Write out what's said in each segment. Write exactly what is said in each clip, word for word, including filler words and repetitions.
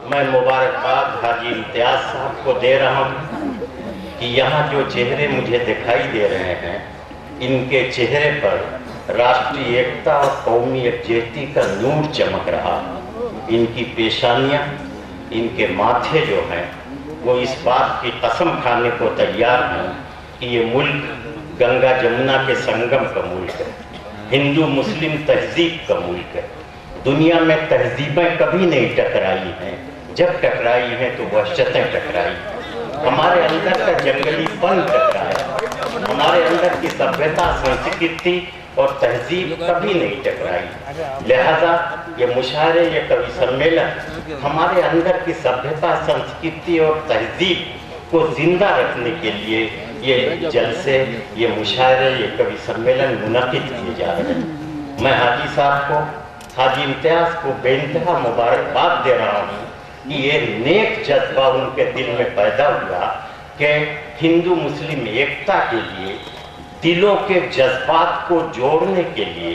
मैं मुबारकबाद हाजी इम्तियाज साहब को दे रहा हूँ कि यहाँ जो चेहरे मुझे दिखाई दे रहे हैं, इनके चेहरे पर राष्ट्रीय एकता और कौमी यकजहती का नूर चमक रहा। इनकी पेशानियाँ, इनके माथे जो हैं, वो इस बात की कसम खाने को तैयार हैं कि ये मुल्क गंगा जमुना के संगम का मुल्क है, हिंदू मुस्लिम तहजीब का मुल्क है। दुनिया में तहजीबें कभी नहीं टकराई हैं, जब टकराई हैं तो वहशतें टकराई। हमारे अंदर का जंगलीपन टकराया, हमारे अंदर की सभ्यता, संस्कृति और तहजीब कभी नहीं टकराई। लिहाजा ये मुशायरे, ये कवि सम्मेलन हमारे अंदर की सभ्यता, संस्कृति और तहजीब को जिंदा रखने के लिए ये जलसे, ये मुशायरे, ये कवि सम्मेलन मुनक़िद किए जा रहे हैं। मैं हाजी साहब को, हाजी इम्तियाज को बेइंतहा मुबारकबाद दे रहा हूँ कि ये नेक जज्बा उनके दिल में पैदा हुआ कि हिंदू मुस्लिम एकता के लिए, दिलों के जज्बात को जोड़ने के लिए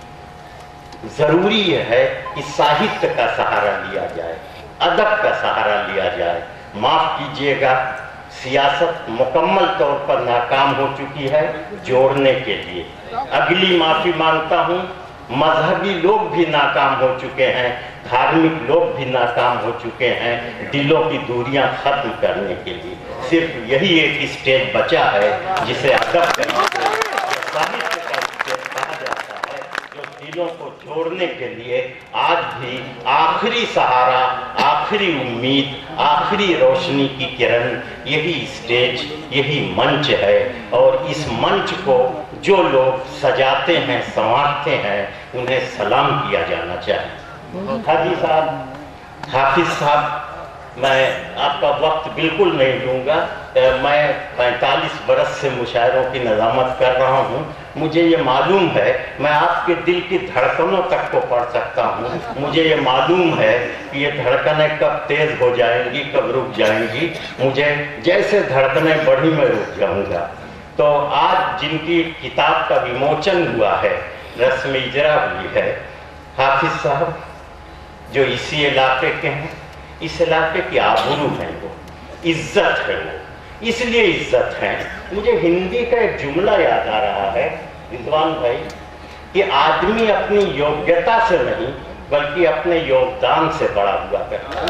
जरूरी है कि साहित्य का सहारा लिया जाए, अदब का सहारा लिया जाए। माफ कीजिएगा, सियासत मुकम्मल तौर पर नाकाम हो चुकी है जोड़ने के लिए। अगली माफी मांगता हूँ, मजहबी लोग भी नाकाम हो चुके हैं, धार्मिक लोग भी नाकाम हो चुके हैं दिलों की दूरियां खत्म करने के लिए। सिर्फ यही एक स्टेज बचा है जिसे अदब करना, साहित्य का स्टेज कहा जाता है, जो दिलों को जोड़ने के लिए आज भी आखिरी सहारा, आखिरी उम्मीद, आखिरी रोशनी की किरण यही स्टेज, यही मंच है। और इस मंच को जो लोग सजाते हैं, संवारते हैं, उन्हें सलाम किया जाना चाहिए। हाजी साहब, हाफिज साहब, मैं आपका वक्त बिल्कुल नहीं लूँगा। मैं पैंतालीस बरस से मुशायरों की नज़ामत कर रहा हूँ। मुझे ये मालूम है, मैं आपके दिल की धड़कनों तक को पढ़ सकता हूँ। मुझे ये मालूम है कि ये धड़कनें कब तेज़ हो जाएंगी, कब रुक जाएंगी। मुझे जैसे धड़कनें बढ़ी मैं रुक जाऊँगा। तो आज जिनकी किताब का विमोचन हुआ है, रस्म इजरा हुई है, हाफिज साहब जो इसी इलाके के हैं, इस इलाके की आबरू है, वो इज्जत है, वो इसलिए इज्जत है। मुझे हिंदी का एक जुमला याद आ रहा है विद्वान भाई, कि आदमी अपनी योग्यता से नहीं बल्कि अपने योगदान से बड़ा हुआ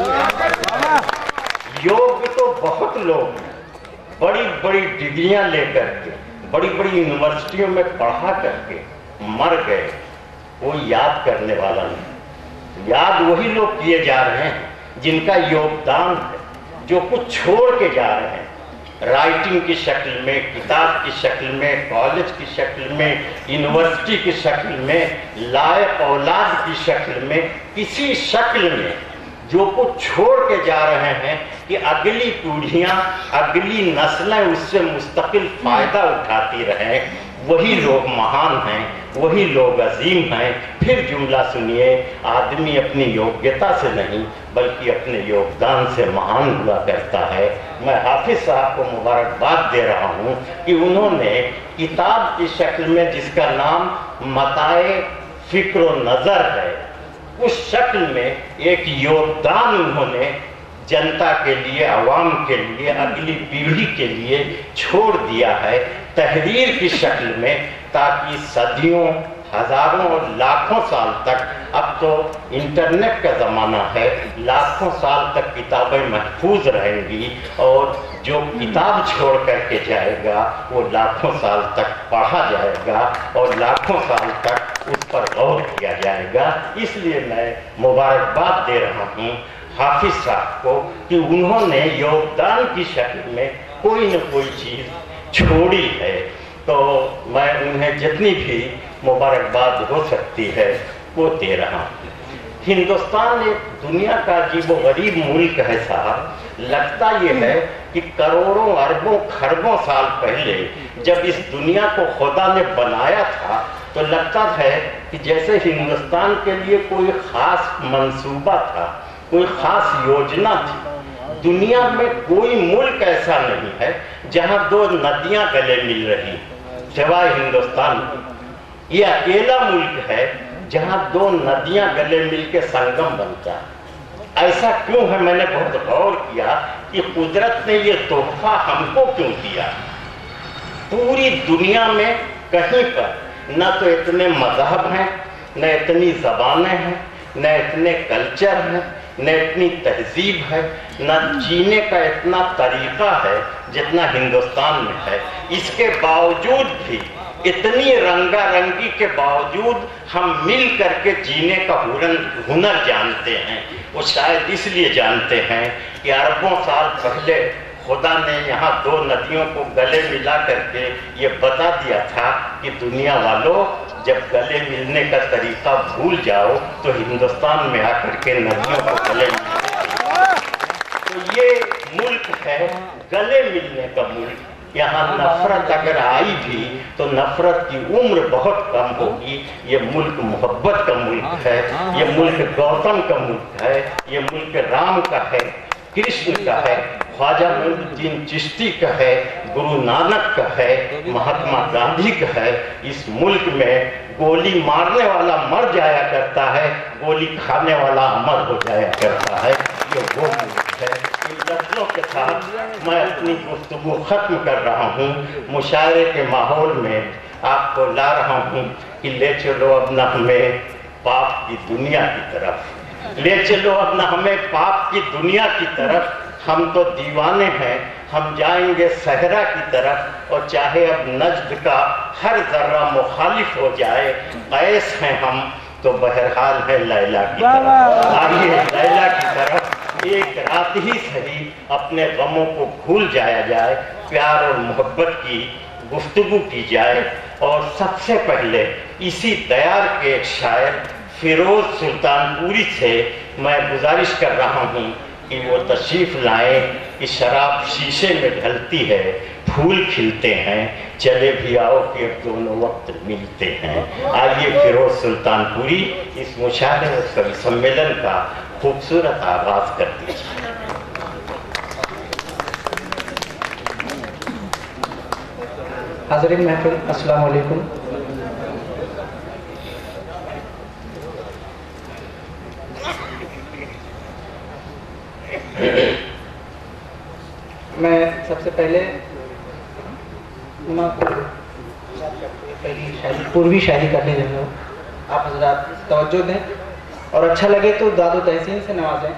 करता है। योग्य तो बहुत लोग हैं, बड़ी बड़ी डिग्रियां लेकर के, बड़ी बड़ी यूनिवर्सिटियों में पढ़ा करके मर गए, वो याद करने वाला नहीं। याद वही लोग किए जा रहे हैं जिनका योगदान है, जो कुछ छोड़ के जा रहे हैं, राइटिंग की शक्ल में, किताब की शक्ल में, कॉलेज की शक्ल में, यूनिवर्सिटी की शक्ल में, लायक औलाद की शक्ल में, किसी शक्ल में जो कुछ छोड़ के जा रहे हैं कि अगली पीढ़ियां, अगली नस्लें उससे मुस्तकिल फायदा उठाती रहें, वही लोग महान हैं, वही लोग अजीम हैं। फिर जुमला सुनिए, आदमी अपनी योग्यता से नहीं बल्कि अपने योगदान से महान हुआ करता है। मैं हाफिज साहब को मुबारकबाद दे रहा हूँ कि उन्होंने किताब की शक्ल में, जिसका नाम मताए फिक्र व नज़र है, उस शक्ल में एक योगदान उन्होंने जनता के लिए, आवाम के लिए, अगली पीढ़ी के लिए छोड़ दिया है तहरीर की शक्ल में, ताकि सदियों, हजारों और लाखों साल तक, अब तो इंटरनेट का ज़माना है, लाखों साल तक किताबें महफूज रहेंगी और जो किताब छोड़ करके जाएगा वो लाखों साल तक पढ़ा जाएगा और लाखों साल तक उस पर गौर किया जाएगा। इसलिए मैं मुबारकबाद दे रहा हूँ हाफिज साहब को कि उन्होंने योगदान की शक्ल में कोई न कोई चीज़ छोड़ी है। तो मैं उन्हें जितनी भी मुबारकबाद हो सकती है वो दे रहा हूँ। हिंदुस्तान एक दुनिया का अजीबोगरीब मुल्क है साहब। लगता ये है कि करोड़ों अरबों खरबों साल पहले जब इस दुनिया को खुदा ने बनाया था तो लगता है कि जैसे हिंदुस्तान के लिए कोई ख़ास मंसूबा था, कोई ख़ास योजना थी। दुनिया में कोई मुल्क ऐसा नहीं है जहां दो नदियां गले मिल रही सिवाय हिंदुस्तान की। ये अकेला मुल्क है जहां दो नदियां गले मिल के संगम बनता है। ऐसा क्यों है? मैंने बहुत गौर किया कि कुदरत ने ये तोहफा हमको क्यों दिया। पूरी दुनिया में कहीं पर न तो इतने मजहब हैं, न इतनी ज़बानें हैं, न इतने कल्चर हैं, न इतनी तहजीब है, न जीने का इतना तरीका है जितना हिंदुस्तान में है। इसके बावजूद भी, इतनी रंगारंगी के बावजूद हम मिल करके जीने का हुनर हुनर जानते हैं। वो शायद इसलिए जानते हैं कि अरबों साल पहले खुदा ने यहाँ दो नदियों को गले मिला करके ये बता दिया था कि दुनिया वालों, जब गले मिलने का तरीका भूल जाओ तो हिंदुस्तान में आकर के नदियों को गले मिलते। तो ये मुल्क है गले मिलने का मुल्क। यहाँ नफरत अगर आई भी तो नफरत की उम्र बहुत कम होगी। ये मुल्क मोहब्बत का मुल्क है, ये मुल्क गौतम का मुल्क है, ये मुल्क राम का है, कृष्ण का है, ख्वाजा मोइनुद्दीन चिश्ती का है, गुरु नानक का है, महात्मा गांधी का है। इस मुल्क में गोली मारने वाला मर जाया करता है, गोली खाने वाला अमर हो जाया करता है। ये वो मुल्क है। इन लफ्ज़ों के साथ मैं अपनी गुफ्तगू खत्म कर रहा हूँ। मुशायरे के माहौल में आपको ला रहा हूँ कि ले चलो अब न हमें पाप की दुनिया की तरफ, ले चलो अब न हमें पाप की दुनिया की तरफ। हम तो दीवाने हैं, हम जाएंगे सहरा की तरफ, और चाहे अब नज्द का हर जर्रा मुखालिफ हो जाए, कैस हैं हम तो बहरहाल है लैला की तरफ। आइए लैला की तरफ एक रात ही सही अपने गमों को भूल जाया जाए, प्यार और मोहब्बत की गुफ्तगू की जाए। और सबसे पहले इसी दयार के एक शायर फिरोज सुल्तानपुरी से मैं गुजारिश कर रहा हूँ कि वो तशरीफ लाएं कि शराब शीशे में ढलती है, फूल खिलते हैं, चले भी आओ कि अब दोनों वक्त मिलते हैं। आइए फिरोज सुल्तानपुरी इस मुशायरे और कवि सम्मेलन का खूबसूरत आगाज कर दीजिए। हाज़रीन महफिल, अस्सलाम वालेकुम। मैं सबसे पहले पहली शायरी, पूर्वी शायरी करने जा रहा हूँ। आप हज़रात तवज्जो दें और अच्छा लगे तो दादो तहसीन से नवाजें।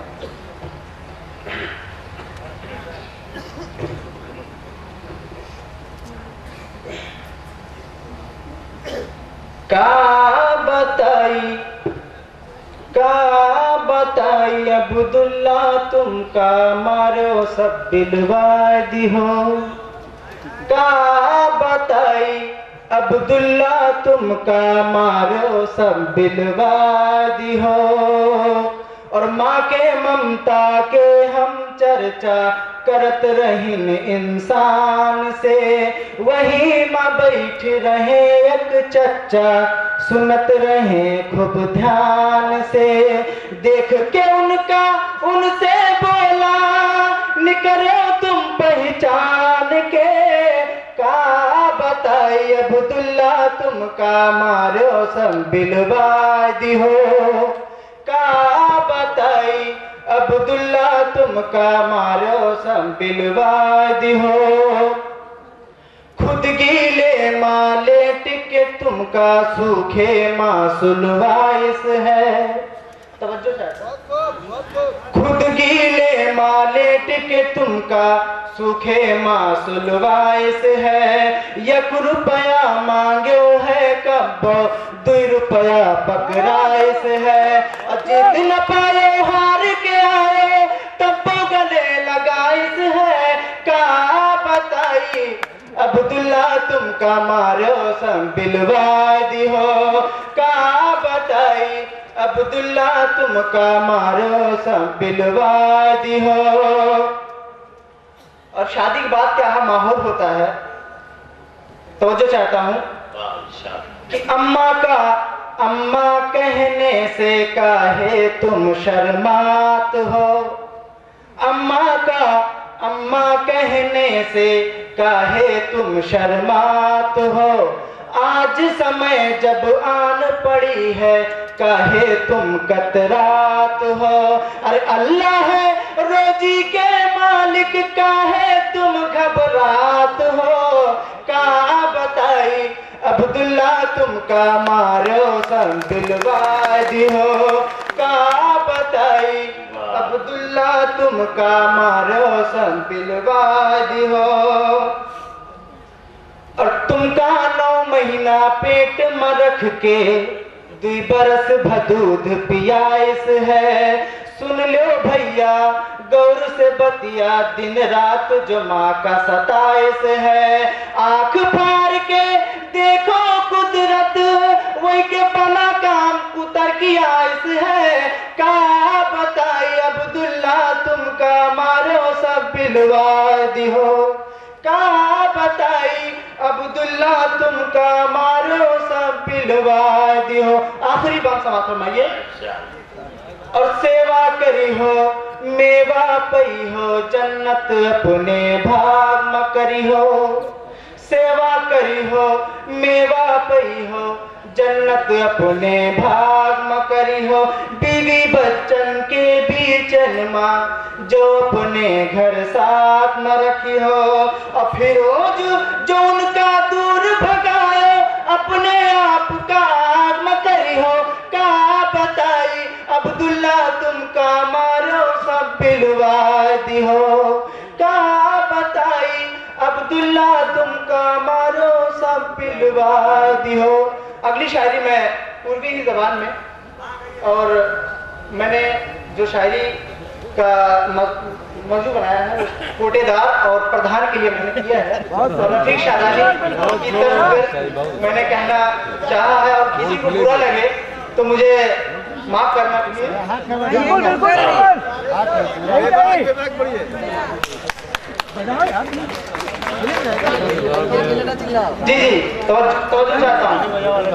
का बताई का बताई अब्दुल्ला तुम का मारो सब बिलवादी हो। का बताई अब्दुल्ला तुम का मारो सब बिलवादी हो। और माँ के ममता के हम चर्चा करत रहीन इंसान से, वही माँ बैठ रहे एक चच्चा सुनत रहे खूब ध्यान से। देख के उनका उनसे बोला निकलो तुम पहचान के। का बताई अब्दुल्ला तुम का मारो सब बिलवादी हो। का बताई अब्दुल्ला तुम का मारो सब बिलवादी हो। खुद गीले माले टिके तुमका सूखे मासुलवाइस है। तवज्जो खुद गीले माले टिके तुमका सूखे मासुलवाइस है। एक रुपया मांगो है कब दो रुपया पकड़ाइस है। जिस दिन पाए हार के आए तब गले लगाइस है। का बताई अब्दुल्ला तुम का मारो सब बिलवादी हो। का बताई अब्दुल्ला तुम का मारो सब बिलवादी हो। और शादी के बाद क्या माहौल होता है, तवज्जो चाहता हूँ कि अम्मा का अम्मा कहने से काहे तुम शर्मात हो। अम्मा का अम्मा कहने से काहे तुम शर्मात हो। आज समय जब आन पड़ी है काहे तुम कतरात हो। अरे अल्लाह है रोजी के मालिक, काहे तुम घबरात हो। का बताई अब्दुल्ला तुम का मारो संदिलवादी हो। का बताई अब्दुल्ला तुम का मारो संदिलवादी हो। और तुमका नौ महीना पेट में रख के दुई बरस भदूध पियाइस है। सुन लो भैया गौर से बतिया, दिन रात जो माँ का सताइस है। आंख फाड़ के देखो कुदरत, वही के बना काम उतर की आइस है। का बताई अब्दुल्ला तुम का मारो सब बिलवादी हो। का बताई अब्दुल्ला तुम का मारो सब बिलवादी हो। आखिरी बात समाप्त फरमाइए। और सेवा करी हो मेवा पई हो, जन्नत अपने भाग में करी हो। सेवा करी हो मेवा पई हो, जन्नत अपने भाग में करी हो। बीवी बच्चन के बीचन माँ जो अपने घर साथ न रखी हो। और फिरोज जो उनका दूर भगाए, अपने आप का आग में करी हो। का बताई अब्दुल्ला तुम का मारो सब बिलवादी हो। का बताई अब्दुल्ला तुम का मारो सब बिलवादी हो। अगली शायरी मैं पूर्वी ही जबान में, और मैंने जो शायरी का मौजू बनाया है कोटेदार और प्रधान के लिए मैंने किया है। और रफीक शादानी की तरफ मैंने कहना चाहा है, और किसी को बुरा लगे तो मुझे माफ करना चाहिए। जी जी तो, तो चाहता हूँ।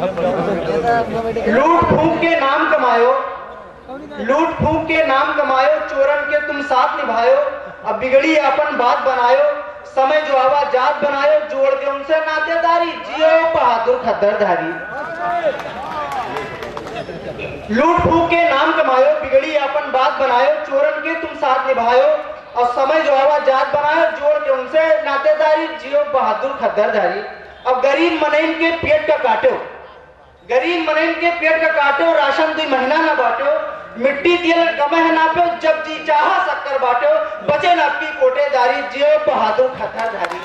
लूट फूंक के नाम कमायो, लूट फूंक के नाम कमायो, चोरन के तुम साथ निभायो। अब बिगड़ी अपन बात बनायो, समय जो आवाज जात बनायो। जोड़ के उनसे नातेदारी, जियो बहादुर खद्दरधारी। लूट फूंक के नाम कमायो, बिगड़ी अपन बात बनायो। चोरन के तुम साथ निभायो, और समय जो आवाज जात बनायो। जोड़ के उनसे नातेदारी, जियो बहादुर खद्दरधारी। अब गरीब मनैन के पेट का काटो, गरीब मनैन के पेट का काटो। राशन दुई महीना न बांटो, मिट्टी तेल कमे है ना पे। जब जी चाहा शक्कर बांटो, बचे न आपकी कोटेदारी, जियो बहादुर खद्दरधारी।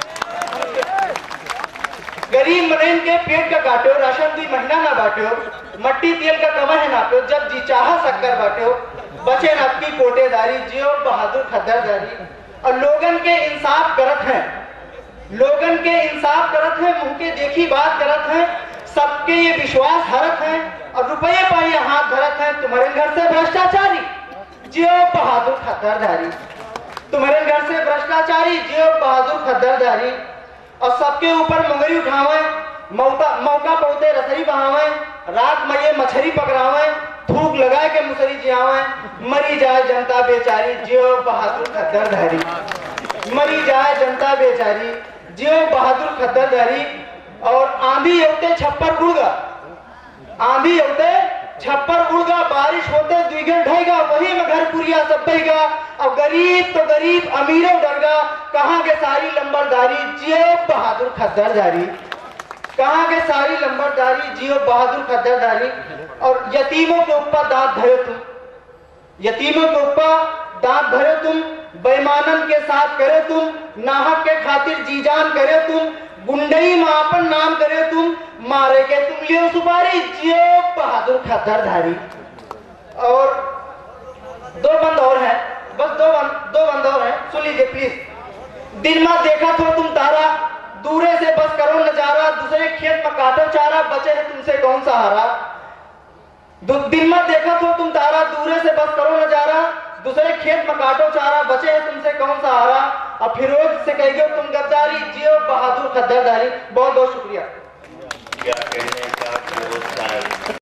गरीब मनैन के पेट का काटो, राशन दुई महीना न बांटो, मट्टी तेल का कमा है ना पे। जब जी चाहा शक्कर बांटो, बचे न आपकी कोटेदारी, जियो बहादुर खद्दरधारी। और लोगन के इंसाफ करत हैं, लोगन के इंसाफ करत हैं, मुंह के देखी बात करत हैं। सबके ये विश्वास हरत हैं, और रुपये पाइए हाथ धरत हैं। तुम्हारे घर से भ्रष्टाचारी, जियो बहादुर खद्दरधारी। तुम्हारे घर से भ्रष्टाचारी, जियो बहादुर खद्दरधारी। और सबके ऊपर मुंगरी उठावे, मौका मौका पौधे रसरी बहावे। रात में ये मछली पकड़ावे, थूक लगाए के मुसरी जियावे। मरी जाए जनता बेचारी, जियो बहादुर खद्दरधारी। मरी जाए जनता बेचारी, जियो बहादुर खद्दरधारी। और आंधी होते छप्पर उड़गा, आंधी होते छप्पर उड़गा। बारिश होते द्विगुण ढाईगा, वही में घर पुरिया सब बहेगा। अब गरीब तो गरीब अमीरों डरगा, कहाँ के सारी लंबरदारी, जियो बहादुर खद्दरधारी। कहाँ के सारी लंबरदारी, जियो बहादुर खद्दरधारी। और यतीमों के ऊपर दांत धरे तुम, यतीमों के ऊपर दांत धरे तुम। बेईमानन के साथ करे तुम, नाहक के खातिर जी जान करे तुम। गुंडई में अपन नाम करे तुम, मारे के तुम लियो सुपारी, जियो बहादुर खद्दरधारी। और दो बंद और है, बस दो बंद दो बंद और है, सुन लीजिए प्लीज। दिन में देखा तो तुम तारा, दूरे से बस करो नजारा। दूसरे खेत में काटो चारा, बचे है तुमसे कौन सहारा। दिन में देखा तो तुम तारा, दूरे से बस करो नजारा। दूसरे खेत में काटो चारा, बचे है तुमसे कौन सहारा। अब फिरोज से कहिए तुम गद्दारी, जियो बहादुर खद्दरधारी। बहुत बहुत शुक्रिया। क्या कहने का